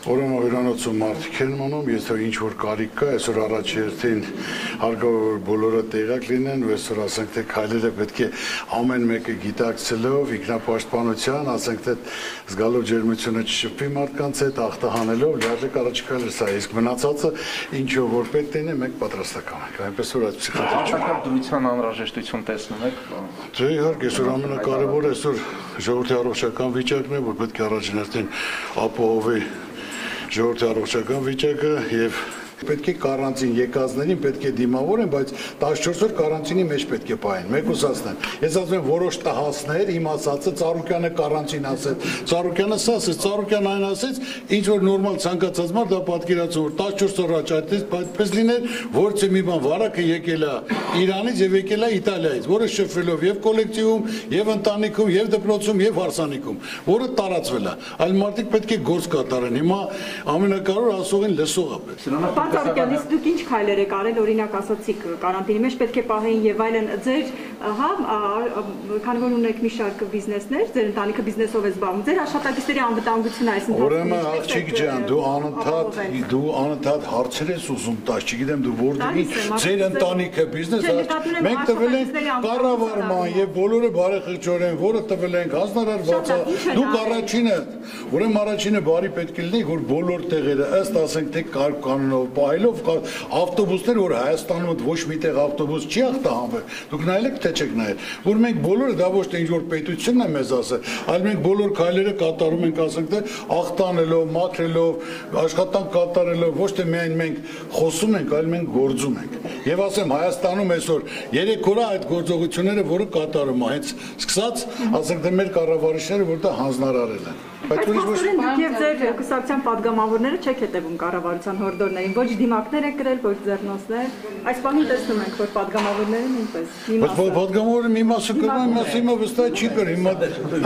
Ուրեմն հյուրանոցում մարդիկ են մնում, եթե ինչ-որ կարիք կա, այսօր առաջ երթին հարկավոր բոլորը տեղակ լինեն, ու այսօր ասենք թե քայլերը պետք է ամեն մեկը գիտակցելով, ինքնապաշտպանության, ասենք թե զգալով ջերմությունը չշփվի մարդկանց հետ, ախտահանելով, լիարժեք առաջիկայել սա, իսկ մնացածը ինչով որ պետք է լինի, մենք պատրաստական ենք, այնպես որ այդ փսիխատրիկ Արտակարգ դրության անհրաժեշտություն տեսնում եք։ Դե իհարկե, այսօր ամենակարևորը այսօր ժողովրդի առողջական վիճակն է, որ պետք է առաջին հերթին ապահովի ժողովրդի առողջական վիճակը եւ պետք է կարանտին եկածներին պետք է դիմավորեն, բայց 14 օր կարանտինի մեջ պետք է պահեն, մեկուսացնեն։ Ես ասում եմ որոշ տհասներ, իմ ասածը Ծառուկյանը կարանտին ասեց, Ծառուկյանը սա ասեց, Ծառուկյանը այն ասեց, ինչ որ նորմալ ցանկացած մարդ դա պատկերացում որ 14 օր առաջ այդպես լիներ, որը մի բան վարակը եկել է Իրանից եւ եկել է Իտալիայից, որը շփվելով եւ կոլեկտիվում, եւ ընտանիքում, եւ դպրոցում, եւ հարսանիքում, որը տարածվել է։ Այլ մարդիկ պետք է գործ կատարեն։ Հիմա ամենակարևորը ասողին լսողը պետք։ Ծառուկյանից դուք ինչ քայլեր եք արել, օրինակ ասացիք կարանտինի մեջ պետք է պահեին եւ այլն, ձեր քանի որ ունեք մի շարք բիզնեսներ, ձեր ընտանիքը բիզնեսով է զբաղվում, ձեր աշխատակիցների անվտանգությունը այս Ուրեմն աղջիկ ջան, դու անընդհատ հարցեր ես ուզում տաս, չգիտեմ դու որտեղի ձեր ընտանիքը բիզնես, մենք տվել ենք կառավարման եւ բոլորը բարեխիղճորեն, որը տվել ենք հանրարարվածա, դուք առաջինը, ուրեմն առաջինը բարի պետք է լինի, որ բոլոր տեղերը ըստ ասենք թե կանոնով պահելով ավտոբուսներ, որ Հայաստանում ոչ միտեղ ավտոբուս չի ախտահանվել, դուք նայել եք թե չեք նայել, որ մենք բոլորը դա ոչ թե ինչ որ պետությունն է մեզ ասել, այլ մենք բոլոր քայլերը կատարում ենք, ասենք թե ախտանելով, մաքրելով, աշխատանք կատարելով, ոչ թե միայն մենք խոսում ենք, այլ մենք գործում ենք։ Եվ ասեմ Հայաստանում այսօր 3 օր այդ գործողությունները, որը կատարում է, հենց սկսած, ասենք թե մեր կառավարիչները, որ դա հանձնարարել են։ Բայց փաստորեն դուք եւ ձեր կուսակցության падգամավորները չեք հետևում կառավարության հորդորներին, ոչ դիմակներ եք գրել, ոչ ձեռնոցներ։ Այս բանին տեսնում ենք, որ падգամավորները նույնպես։ Բայց падգամավորը մի մասը կրում է, մասը հիմա վստահ չի կր, հիմա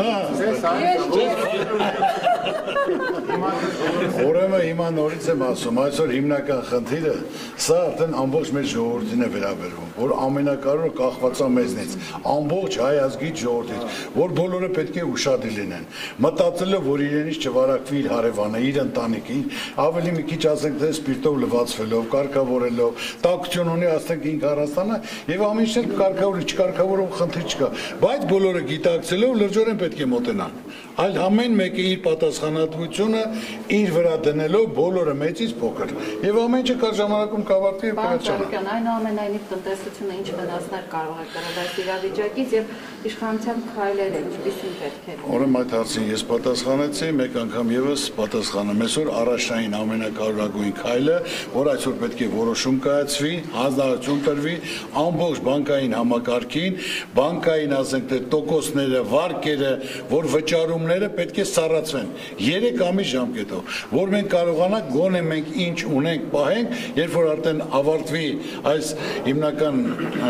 Ուրեմն հիմա նորից եմ ասում, այսօր հիմնական խնդիրը սա արդեն ամբողջ մեր ժողովրդին է վերաբերվում, որ ամենակարևորը կախված է մեզնից, ամբողջ հայ ազգի ժողովրդից, որ բոլորը պետք է ուշադիր լինեն, մտածելով որ իրենից չվարակվի իր հարևանը, իր ընտանիքը, ավելի մի քիչ ասենք թե սպիրտով լվացվելով, կարգավորելով, տաքություն ունի ասենք ինք առաստանա եւ ամեն ինչ կարգավորի, չկարգավորող խնդիր չկա, բայց բոլորը գիտակցելով լրջորեն պետք է մոտենան։ Այլ ամեն մեկը իր պատասխանատվությունը իր վրա դնելով բոլորը մեծից փոքր եւ ամեն ինչը կար ժամանակում կավարտի եւ կվերջանա։ Այնուամենայնիվ տնտեսությունը ինչ վնասներ կարող է կրել այս իրավիճակից եւ իշխանության քայլերը ինչպիսին պետք է։ Ուրեմն այդ հարցին ես պատասխանեցի, մեկ անգամ եւս պատասխանում այսօր առաջնային ամենակարևորագույն քայլը, որ այսօր պետք է որոշում կայացվի, հանձնարարություն տրվի ամբողջ բանկային համակարգին, բանկային ասենք թե տոկոսները, վարկերը, որ վճարումները պետք է սառացվեն 3 ամիս ժամկետով, որ մենք կարողանանք գոնե մենք ինչ ունենք պահենք, երբ որ արդեն ավարտվի այս հիմնական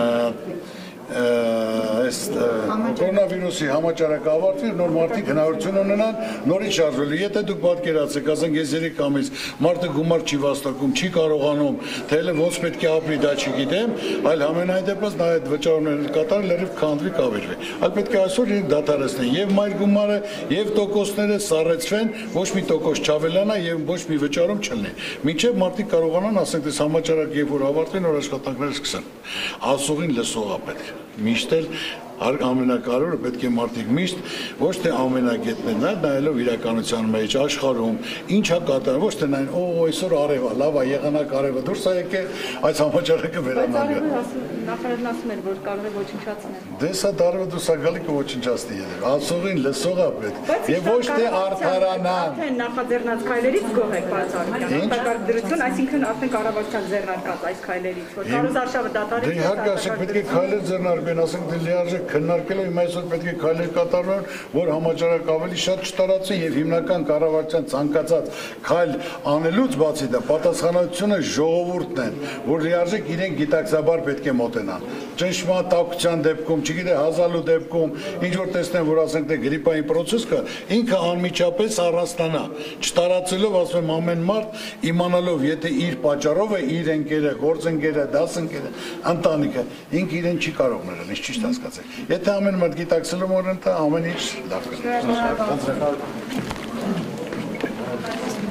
կորոնավիրուսի համաճարակը ավարտվի, նոր մարդիկ հնարավորություն ունենան նորից շարժվելու։ Եթե դուք պատկերացեք, ասենք ես 3 ամիս մարդը գումար չի վաստակում, չի կարողանում, թե հենց ոնց պետք է ապրի, դա չգիտեմ, այլ համենայն դեպս նա այդ վճարումները կատարել լրիվ քանդվի, կավերվի։ Այլ պետք է այսօր իրենք դադարեցնեն եւ մայր գումարը, եւ տոկոսները սառեցվեն, ոչ մի տոկոս չավելանա եւ ոչ մի վճարում չլինի։ Մինչեւ մարդիկ կարողանան, ասենք դες համաճարակը երբ որ ավարտվի, նոր աշխատանքները սկսեն։ Ասողին լսողա պետք է։ Միշտ էլ ամենակարևորը պետք է մարդիկ միշտ ոչ թե ամենագետներն են, նայելով իրականության մեջ աշխարհում ինչա կատարվում, ոչ թե նայն այսօր արև է, լավ է, եղանակ արևը դուրս է եկել, այս համաճարակը վերանալու է։ Նախարարն ասում էր, որ կարող է ոչնչացնել։ Դե սա դարվա դուրս է գալի կոչնչացնի երբ։ Ասողին լսողա պետք։ Եվ ոչ թե արդարանան։ Արդեն նախաձեռնած քայլերից գոհ եք բացառության։ Արտակարգ դրություն, այսինքն արդեն կառավարության ձեռնարկած այս քայլերից, որ Կարոզարշավը դատարկ է։ Դե իհարկե ասենք պետք է քայլեր ձեռնարկեն, ասենք դե լիարժեք քննարկելով հիմա այսօր պետք է քայլեր կատարվեն, որ համաճարակ ավելի շատ չտարածի եւ հիմնական կառավարության ցանկացած քայլ անելուց բացի դա պատասխանատվությունը ժողովուրդն են, որ լիարժեք իրենք գիտակցաբար պետք է մոտենան։ Ճնշման տաքության դեպքում, չգիտե հազալու դեպքում, ինչ որ տեսնեն, որ ասենք թե գրիպային process կա, ինքը անմիջապես առանձնանա, չտարածելով ասում եմ ամեն մարդ իմանալով, եթե իր պատճառով է իր ընկերը, գործընկերը, դասընկերը, ընտանիքը, ինքը իրեն չի կարող ներել, ճիշտ հասկացեք։ Եթե ամեն մարդ գիտակցելու մորն ամեն ինչ լավ կլինի։